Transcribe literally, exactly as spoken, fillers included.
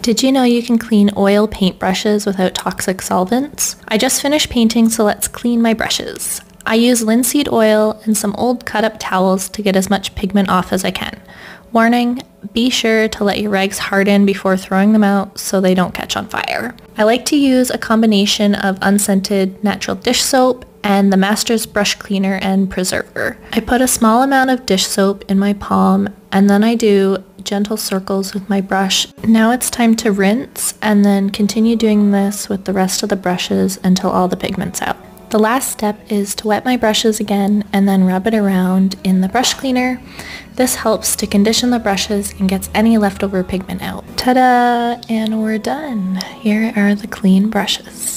Did you know you can clean oil paintbrushes without toxic solvents? I just finished painting, so let's clean my brushes. I use linseed oil and some old cut-up towels to get as much pigment off as I can. Warning, be sure to let your rags harden before throwing them out so they don't catch on fire. I like to use a combination of unscented natural dish soap and the Master's brush cleaner and preserver. I put a small amount of dish soap in my palm and then I do gentle circles with my brush. Now it's time to rinse and then continue doing this with the rest of the brushes until all the pigment's out. The last step is to wet my brushes again and then rub it around in the brush cleaner. This helps to condition the brushes and gets any leftover pigment out. Ta-da! And we're done. Here are the clean brushes.